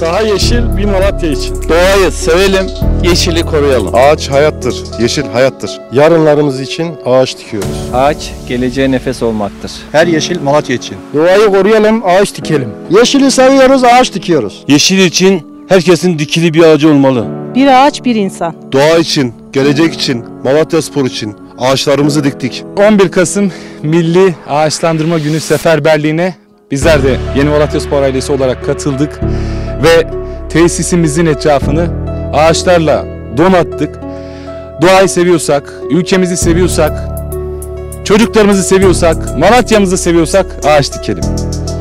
Daha yeşil bir Malatya için. Doğayı sevelim, yeşili koruyalım. Ağaç hayattır, yeşil hayattır. Yarınlarımız için ağaç dikiyoruz. Ağaç geleceğe nefes olmaktır. Her yeşil Malatya için. Doğayı koruyalım, ağaç dikelim. Yeşili seviyoruz, ağaç dikiyoruz. Yeşil için herkesin dikili bir ağacı olmalı. Bir ağaç bir insan. Doğa için, gelecek için, Malatyaspor için ağaçlarımızı diktik. 11 Kasım Milli Ağaçlandırma Günü seferberliğine bizler de Yeni Malatyaspor ailesi olarak katıldık ve tesisimizin etrafını ağaçlarla donattık. Doğayı seviyorsak, ülkemizi seviyorsak, çocuklarımızı seviyorsak, Malatya'mızı seviyorsak ağaç dikelim.